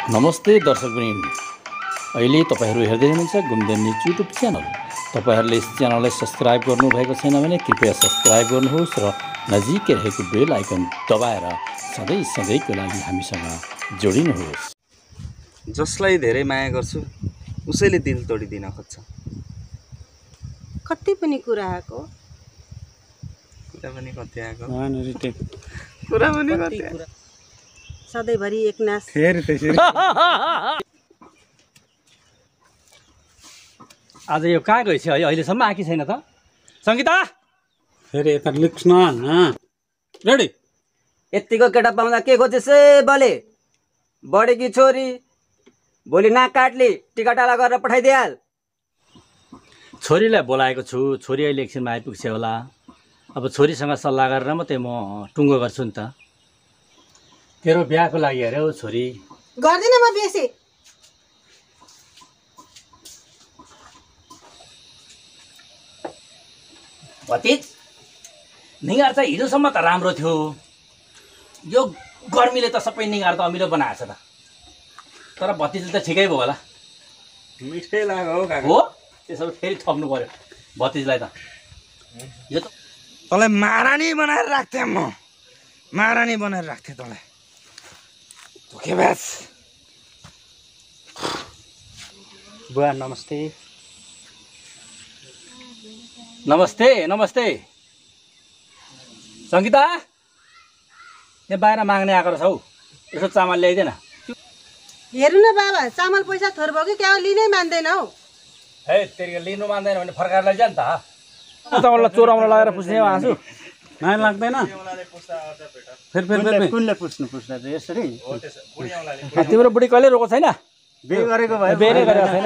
नमस्ते दर्शकवृन्द, अहिले तपाईहरू हेर्दै हुनुहुन्छ घुम्दै न्युज युट्युब च्यानल। तपाईहरूले यस च्यानललाई सब्स्क्राइब गर्नुभएको छैन भने कृपया सब्स्क्राइब गर्नुहोस् र नजिकै रहेको बेल आइकन दबाएर सधैँको लागि हामीसँग जोडिनुहोस्। जसलाई धेरै माया गर्छु उसैले दिल तोडिदिन खोज्छ। कति पनि कुरा आएको सधैँभरि एकनास आज यो कहाँ गएछ अहिलेसम्म आकी छैन त सङ्गीता? फेरि यता लेख्छ न रेडी। यतिको केटा पाउँदा के खोजेसे बले बढेकी छोरी भोलि नाक काट्ली टिकाटाला गरेर पठाइदिहाल। छोरीलाई बोलाएको छु, छोरी अहिले एकछिनमा आइपुग्छ होला। अब छोरीसँग सल्लाह गरेर मात्रै म टुङ्गो गर्छु नि त। तेरो बिहाको लागि अरे हौ छोरी। गर्दिन म बेसी। भतिज निगार चाहिँ हिजोसम्म त राम्रो थियो, यो गर्मीले त सबै निगार त अमिलो बनाएछ त। तर भतिजले त ठिकै भयो होला। मिठै लाग्यो हो काका। हो त्यसो फेरि थप्नु पर्यो भतिजलाई त। यो त तँलाई महारानी बनाएर राख्थेँ म, महारानी बनाएर राख्थेँ तँलाई। धोकेबाज। बुवा नमस्ते। नमस्ते नमस्ते। सङ्गीता यहाँ बाहिर माग्ने आएको रहेछ हौ, यसो चामल ल्याइदेन। हेर्नु न बाबा, चामल पैसा थोर भयो कि क्या हो, लिनै मान्दैन हौ। हे तेरि लिनु मान्दैन भने फर्काएर लैजा नि त। तपाईँलाई चोराउन लगाएर पुस्ने हाँसु नयाँ लाग्दैन फेरि कुनले पुस्नु चाहिँ यसरी तिम्रो बुढी कहिले रोको छैन? बिहे गरेको भए बेरै गरेको छैन।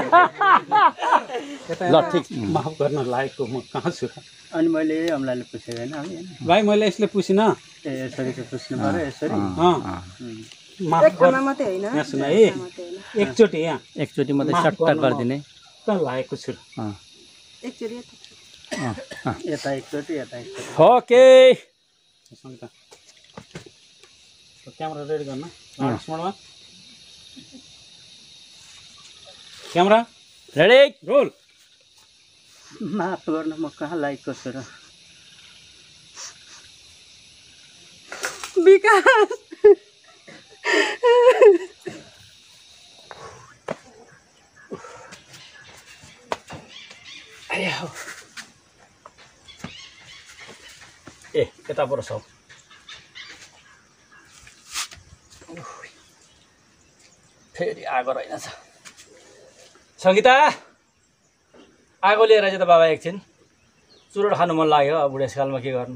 ल ठिक, माफ गर्न लायकको म कहाँ छु। अनि मैले अमलाले पुछेको होइन भाइ मैले यसले पुसिनँ। ए यसरी चाहिँ पुस्नु पर्यो यसरी। माफ एक ठाउँमा मात्रै होइन, यहाँ सुन है, एकचोटि यहाँ एकचोटि मात्रै सट्ट गरिदिने। कहाँ लागेको छु। एकचोटि यता एकचोटि यता एकचोटि। ओके सङ्गीता क्यामेरा रेडी गर्न स्मार्टमा। Camera ready roll. माफ गर्न म कहाँ लायकको छु र। विकास ए यता पर सब फेरि आगो रहेनछ। सङ्गीता आगो लिएर चाहिँ त बाबा एकछिन चुरोट खानु मन लाग्यो। अब बुढेसकालमा के गर्नु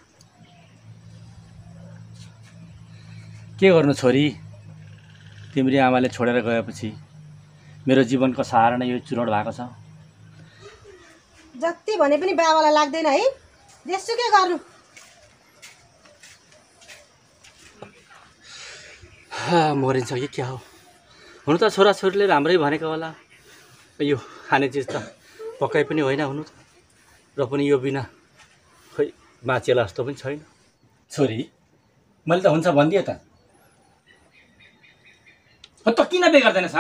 छोरी? तिम्रो आमाले छोडेर गएपछि मेरो जीवनको सहारा नै यो चुरोट भएको छ। जति भने पनि बाबालाई लाग्दैन है, जेसुकै गर्नु। मरिन्छ कि क्या हो? हुनु त छोराछोरीले राम्रै भनेको होला। यो खाने चिज त पक्कै पनि होइन हुनु त, र पनि यो बिना खै बाँचेला जस्तो पनि छैन। छोरी मैले त हुन्छ भनिदिएँ त। त किन बे गर्दैनस्?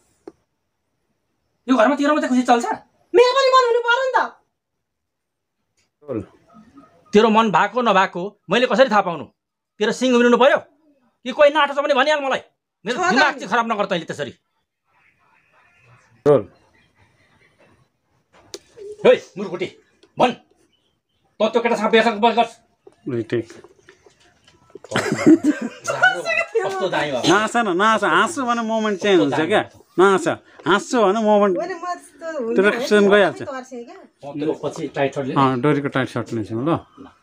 यो घरमा तेरो मात्रै खुसी चल्छ? मेरो पनि मन हुनु पर्यो नि त। तेरो मन भएको नभएको मैले कसरी थाहा पाउनु? तेरो सिङ उम्रिनु पर्यो कि कोही नाटो छ भने भनिहाल मलाई। मेरो दिमाग चाहिँ खराब नगर तैँले त्यसरी। है मुरकुटी भन्, त त्यो केटासँग बेसँग बस गर्छ। कस्तो दाइ भयो? नहाँस न नहाँस, हाँस्छु भने मोमेन्ट चेन्ज हुन्छ क्या। नहाँस हाँस्छु भने मोमेन्ट त्यो एक्सन गइहाल्छ। पछि टाइट सर्टले डोरीको टाइट सर्ट लिन्छु ल।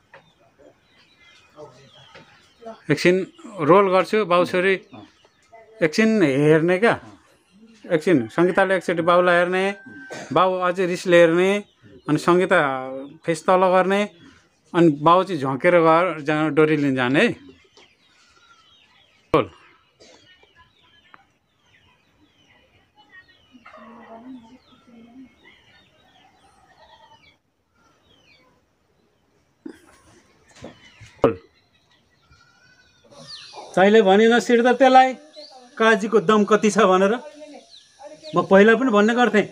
एकछिन रोल गर्छु बाउ छोरी, एकछिन हेर्ने क्या। एकछिन सङ्गीताले एकचोटि बाउलाई हेर्ने, बाउ अझै रिसले हेर्ने, अनि सङ्गीता फेस तल गर्ने, अनि बाउ चाहिँ झोकेर गएर डोरी लिन जाने है। रोल। तैँले भनिन सिट त त्यसलाई। काजीको दम कति छ भनेर म पहिला पनि भन्ने गर्थेँ।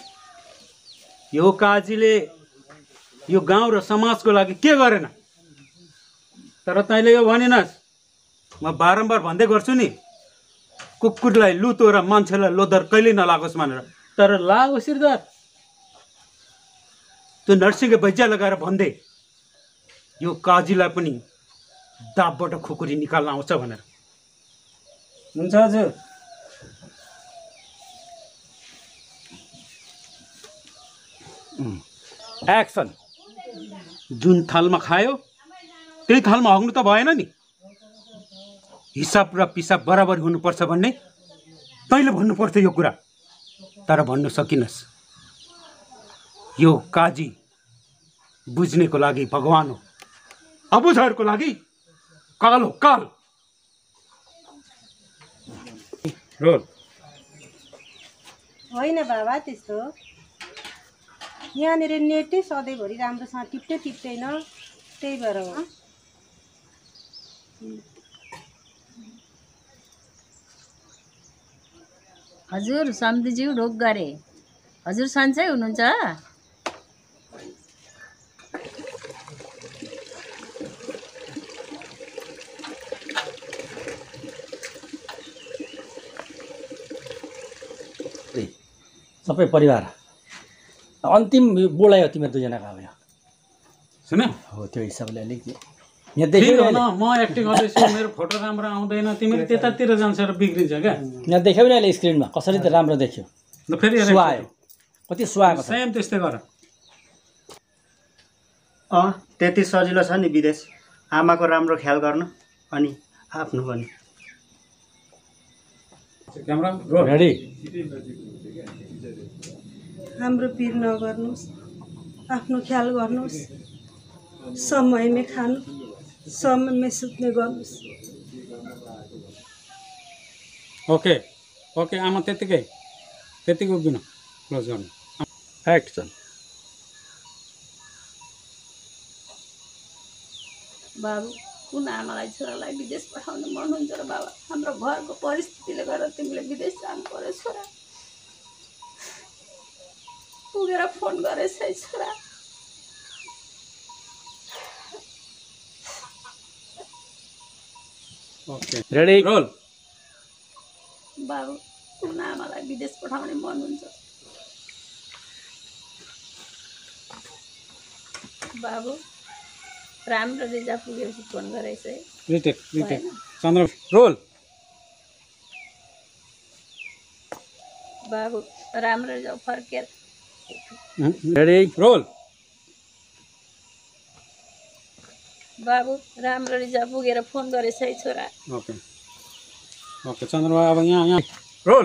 यो काजीले यो गाउँ र समाजको लागि के गरेन, तर तैँले यो भनिनस्। म बारम्बार भन्दै गर्छु नि, कुकुरलाई लुतो र मान्छेलाई लोदर कहिले नलागोस् भनेर, तर लाग्यो सिरदार। त्यो नरसिंह भैजा लगाएर भन्दै यो काजीलाई पनि दाबबाट खुकुरी निकाल्न आउँछ भनेर। हुन्छ हजुर। एक्सन। जुन थालमा खायो त्यही थालमा हग्नु त भएन नि। हिसाब र पिसाब बराबर हुनुपर्छ भन्ने तैँले भन्नु पर्थ्यो यो कुरा, तर भन्नु सकिनस्। यो काजी बुझ्नेको लागि भगवान हो, अबुझहरूको लागि काल हो, काल। रोल। होइन बाबा त्यस्तो, यहाँनिर नेटै सधैँभरि राम्रोसँग टिप्दैन, त्यही भएर हो। हजुर सम्धिज्यू ढोक गरे। हजुर सन्चै हुनुहुन्छ? सबै परिवार अन्तिम बोलायो तिमीहरू दुईजनाको अब यहाँ सुन हो, त्यो हिसाबले अलिक यहाँ देख्यो न। म एक्टिङ गर्दैछु, मेरो फोटो राम्रो आउँदैन, तिमीले त्यतातिर जान्छ र बिग्रिन्छ क्या। यहाँ देख्यौ नि अहिले स्क्रिनमा कसरी त राम्रो देख्यो, फेरि सुहायो, कति सुहाएको छ। सेम त्यस्तै गर। त्यति सजिलो छ नि विदेश। आमाको राम्रो ख्याल गर्नु अनि आफ्नो पनि। Camera roll. रेडी। हाम्रो पिर नगर्नुहोस्, आफ्नो ख्याल गर्नुहोस्, समयमै खानु, समयमै सुत्ने गर्नुहोस्। ओके ओके आमा, त्यतिकै उभिनु, क्लोज गर्नु। एक्सन। बाबु कुन आमालाई छोरालाई विदेश पठाउन मन हुन्छ र बाबा? हाम्रो घरको परिस्थितिले गर्दा तिमीले विदेश जानु पर्यो छोरा। पुगेर फोन गरेछ है छोरा। Okay ready. रोल। बाबु कुन आमालाई विदेश पठाउने मन हुन्छ? बाबु राम्रो रिजा पुगेपछि फोन गरेछ है। Retake Chandra roll. बाबु राम्रो जाऊ फर्केर। रेडी। रोल। बाबु राम्रो रिजा पुगेर फोन गरेछ है छोरा। ओके ओके चन्द्रमा अब यहाँ रोल।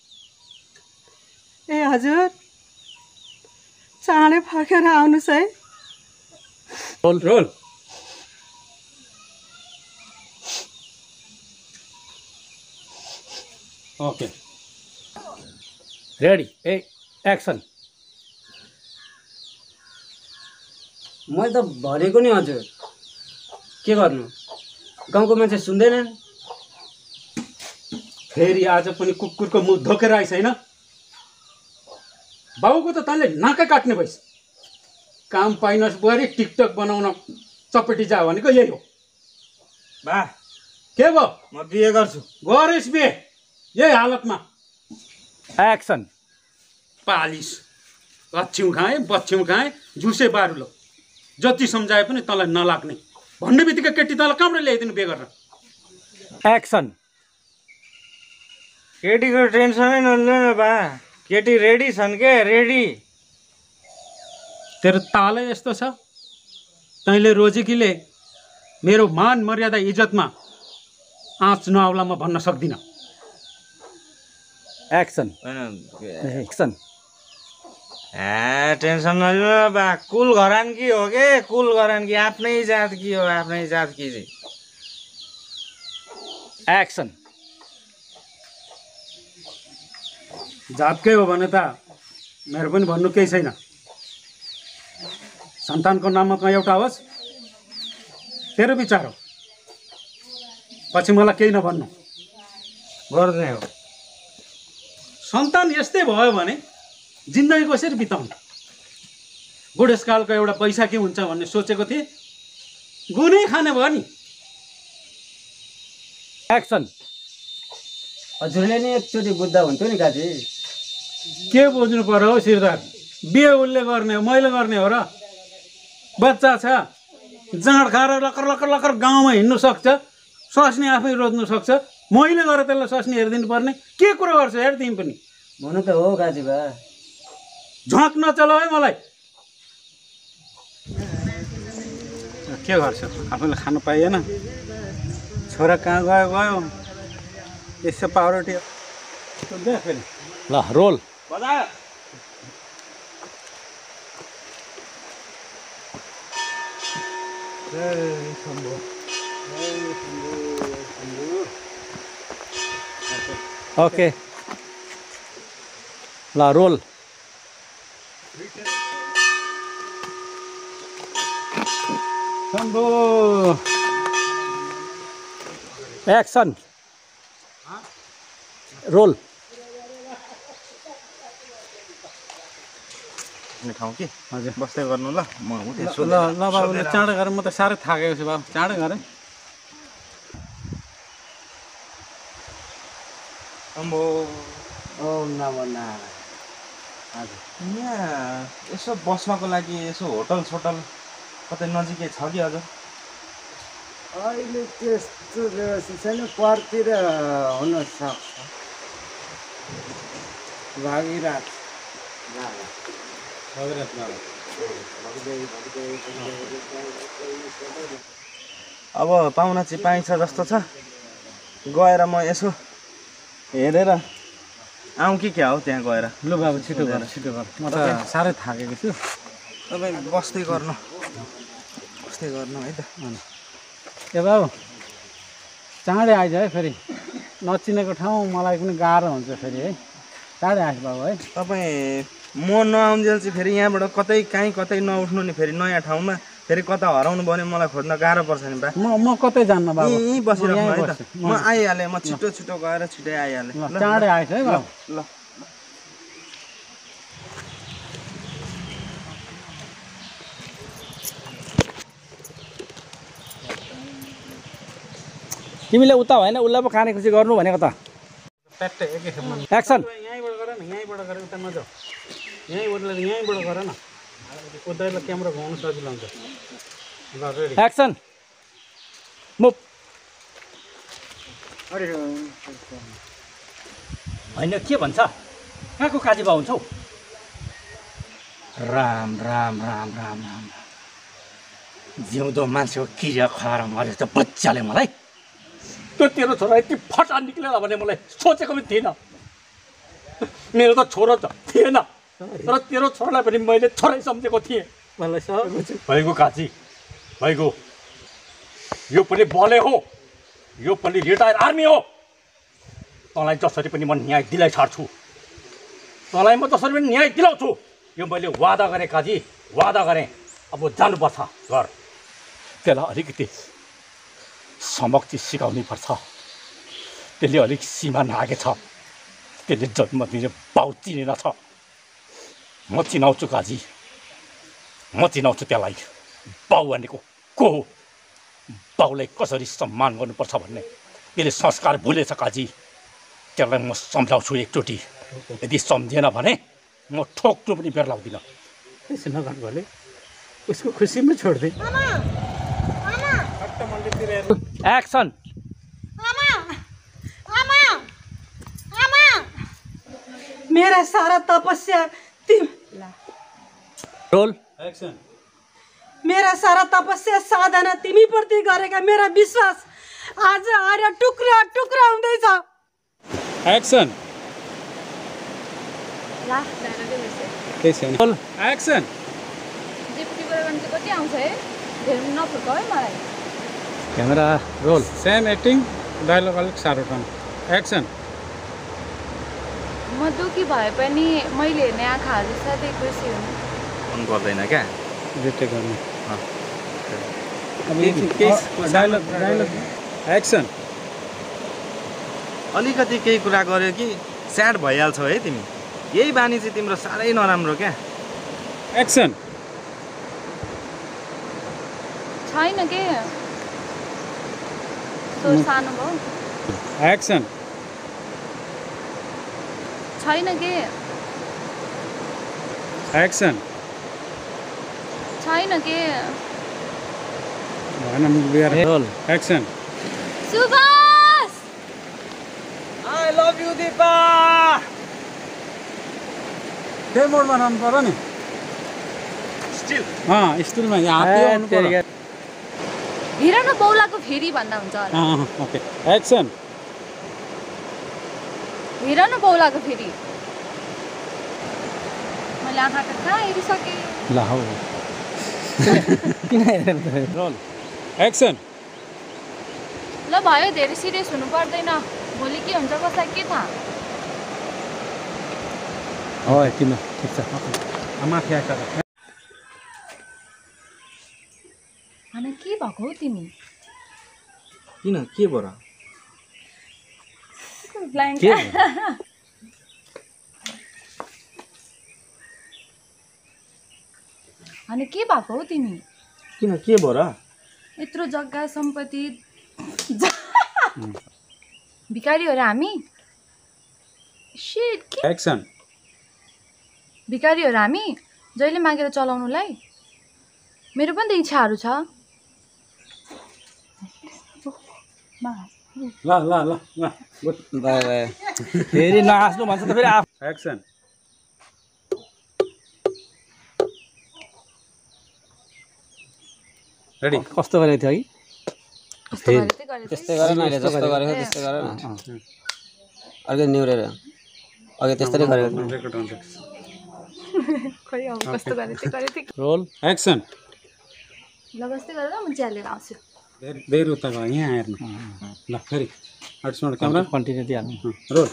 ए हजुर चाँडै फर्केर आउनुहोस् है। Roll roll. Okay ready. ए एक्सन। मैले त भनेको नि हजुर, के गर्नु, गाउँको मान्छे सुन्दैनन्। फेरि आज पनि कुकुरको मुख धोकेर आइस होइन? बाबुको त तैँले नाकै काट्ने भइस। काम पाइनस् बुहारी, टिकटक बनाउन चपेटी जा भनेको यही हो। बा के भयो? म बिहे गर्छु। गरिस् बिहे यही हालतमा? एक्सन। पालिस लच्छ्यौँ खाएँ, बच्छ्यौँ खाएँ, झुसे बारुलो, जति सम्झाए पनि तँलाई नलाग्ने भन्ने बित्तिकै केटी तँलाई कहाँबाट ल्याइदिनु बिहे गरेर? एक्सन। केटीको टेन्सनै नलिनु बा, केटी रेडी छन् के, रेडी। तेरो तालै यस्तो छ, तैँले रोजेकीले मेरो मान मर्यादा इज्जतमा आँच नआउला म भन्न सक्दिनँ। एक्सन। एक्सन। टेन्सन नलिनु बा, कुल घरानकी हो के, कुल घरानकी, आफ्नै जात की हो, आफ्नै जात की चाहिँ। एक्सन। जातकै हो भने त मेरो पनि भन्नु केही छैन। सन्तानको नाममा कहाँ एउटा होस्, तेरो विचार हो, पछि मलाई केही नभन्नु। गर्दै हो। सन्तान यस्तै भयो भने जिन्दगी कसरी बिताउने? बुढेसकालको एउटा पैसा के हुन्छ भन्ने सोचेको थिएँ, गुनै खाने भयो नि। एक्सन। हजुरले नि एकचोटि बुझ्दा हुन्थ्यो नि काजी। के बुझ्नु पर्यो हौ सिरदार? बिहे उसले गर्ने हो, मैले गर्ने हो र? बच्चा छ, जाँड खाएर लकर लकर लकर गाउँमा हिँड्नु सक्छ, स्वास्नी आफै रोज्नु सक्छ, मैले गएर त्यसलाई स्वास्नी हेरिदिनु पर्ने? के कुरो गर्छ हेर तिमी पनि? हुनु त हो काजीबा। झ्वाक नचलाऊ है मलाई। के गर्छ आफूले खानु पाइएन, छोरा कहाँ गयो गयो, यसो पाउरोटी फेरि। ल रोल। ओके ल रोल। शम्भो एक्सन। रोल। ठाउँ कि हजुर बस्दै गर्नु ल, म उठ्छु। ल ल बाबुले चाँडो गरेँ, म त साह्रै थाकेको छु बाबु, चाँडो गरेँ। अम्बो ओम नमो नारायण। यहाँ यसो बस्नको लागि यसो होटल सोटल कतै नजिकै छ कि हजुर? अहिले त्यस्तो व्यवस्थित छैन, परतिर हुन सक्छ। भागिरात अब पाहुना चाहिँ पाइन्छ जस्तो छ, गएर म यसो हेरेर आउँ कि क्या हो त्यहाँ गएर? लु बाबु छिटो गर, छिटो गर, म त साह्रै थाकेको छु। तपाईँ बस्दै गर्नु है त। ए बाबु चाँडै आइज है, फेरि नचिनेको ठाउँ मलाई पनि गाह्रो हुन्छ फेरि है। चाँडै आइज बाबु है। तपाईँ म नआउन्जेल चाहिँ फेरि यहाँबाट कतै नउठ्नु नि, फेरि नयाँ ठाउँमा फेरि कता हराउनु भयो भने मलाई खोज्न गाह्रो पर्छ नि बा। म कतै जान्न बाबु, यहीँ बसिराख्नु है त। म म आइहालेँ, म छिटो गएर छिटै आइहालेँ। ल चाँडै आइज है बाबु। ल तिमीले उता होइन उसलाई पो खाने खुसी गर्नु भनेको त। प्याट्टै एकैखेपमा एक्सन। यहीँबाट गर न, यहीँबाट गरेर उता नजाऊ, यहीँ उठ्लेर यहीँबाट गर न, उतालाई क्यामेरा घुमाउनु सजिलो हुन्छ। ल रेडी एक्सन। मुभ। होइन के भन्छ, कहाँको काजी बाउ हुन्छौ? राम राम राम राम राम। जिउँदो मान्छेको किरा खाएर मरे त बच्चाले मलाई। त्यो तेरो छोरा यति फटा निक्लेन भने मलाई सोचेको पनि थिएन। मेरो त छोरो त थिएन, तर तेरो छोरालाई पनि मैले छोरै सम्झेको थिएँ। मलाई भइगयो काजी, भइगयो। यो पनि बले हो, यो पनि रिटायर आर्मी हो। तँलाई जसरी पनि म न्याय दिलाइ छाड्छु, तँलाई म जसरी पनि न्याय दिलाउँछु। यो मैले वादा गरेँ काजी, वादा गरेँ। अब जानुपर्छ घर। त्यसलाई अलिकति सबक चाहिँ सिकाउनै पर्छ। त्यसले अलिक सीमा नागेछ, त्यसले जन्म दिने बाउ चिनेन छ। म चिनाउँछु काजी, म चिनाउँछु त्यसलाई। बाउ भनेको को हो, बाउलाई कसरी सम्मान गर्नुपर्छ भन्ने त्यसले संस्कार भुलेछ काजी। त्यसलाई म सम्झाउँछु एकचोटि, यदि सम्झेन भने म ठोक्नु पनि बेर लाग्दिनँ। त्यसो नगर्नु भने उसको खुसीमै छोड्दै। एक्सन। मेरा सारा तपस्या रोल। एक्सन। मेरा सारा तपस्या साधना तिमीप्रति गरेका मेरा विश्वास आज आएर टुक्रा टुक्रा हुँदैछ। एक्सन। ला डायलगै रहेछ। केही छैन। रोल। एक्सन। डेपुटी बराबर चाहिँ कति आउँछ है? धेरै नफर्क है मलाई। Camera roll. Same acting, dialogue अलिक साह्रो टर्न। एक्सन। म दुःखी भए पनि मैले हेर्ने आँखाहरू सधैँ खुसी हुन्। मन पर्दैन क्या? जेटे गर्ने। केही डायलग एक्सन। अलिकति केही कुरा गर्यो कि स्याड भइहाल्छौ है तिमी। यही बानी चाहिँ तिम्रो साह्रै नराम्रो क्या। एक्सन छैन के तो सानो भयो एक्सन छैन के एक्सन छैन के भएन Bihar roll action Subhash I love you Dipa. त्यही मोडमा रहनु पर्यो नि स्टिल स्टिलमा यहाँ हात्ती आउनु पर्यो हेर न बौलाको फेरि भन्दा हुन्छ होला ओके एक्सन हेर न बौलाको फेरि मैले आँखा कहाँ हेरिसकेँ ला हौ किन रोल एक्सन ल भयो धेरै सिरियस हुनु पर्दैन भोलि के हुन्छ कसलाई के थाहा हो किन ठिक छ माथि आएछ अनि के भएको हौ तिमी किन के भयो र? ब्ल्याङ्क के अनि के भएको हौ तिमी किन के भयो र? यत्रो जग्गा सम्पत्ति भिखारी हो र हामी शिट के एक्सन भिखारी हो र हामी जहिले मागेर चलाउनुलाई मेरो पनि त इच्छाहरू छ ल ल ल ल फेरि नहाँस्नु भन्छ त फेरि एक्सन रेडी कस्तो गरेको थियो कस्तो गरेको थिएँ, गरेको थिएँ। त्यस्तै गर न अहिले जस्तो गरेको त्यस्तै गर न अर्कै निहुरेर अघि त्यसरी गरेको थिएँ। रेकर्ड हुन्छ खै अब कस्तो गरेको थिएँ, गरेको थिएँ। रोल एक्सन ल कस्तै गरेर म चिया लिएर आउँछु बेर उता गयो यहाँ हेर्नु ल फेरि आर्ट्समा क्यामेरा कन्टिन्यू दिइहाल्नु रोल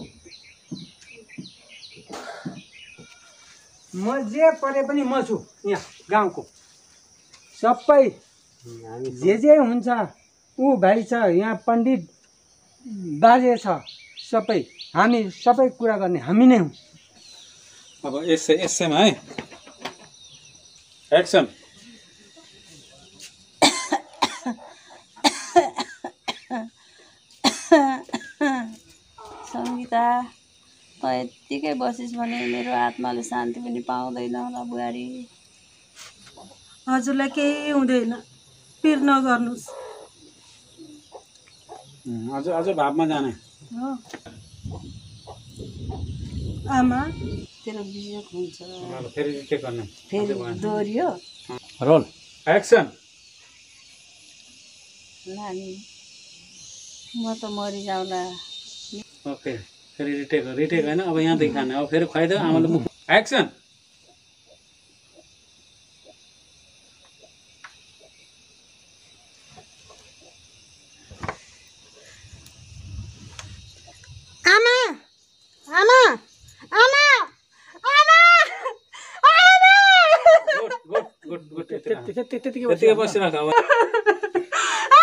म जे परे पनि म छु यहाँ गाउँको सबै जे हुन्छ ऊ भाइ छ यहाँ पण्डित बाजे छ सबै हामी सबै कुरा गर्ने हामी नै हौँ। अब यसैमा है एक्सन सङ्गीता त यत्तिकै बसिस् भने मेरो आत्माले शान्ति पनि पाउँदैन होला बुहारी हजुरलाई केही हुँदैन पिर नगर्नुहोस् अझ अझ भावमा जाने हो आमा तेरो बिजोग हुन्छ ल फेरि के गर्ने फेरि दोहोरियो रोल एक्सन नानी म त मरिजाउँला ओके फेरि रिटेक होइन अब यहाँदेखि खाने अब फेरि खुवाइदियो आमाले मुख एक्सन आमा आमा आमा आमा गुड गुड गुड गुड त्यतिकै बसिरहेको अब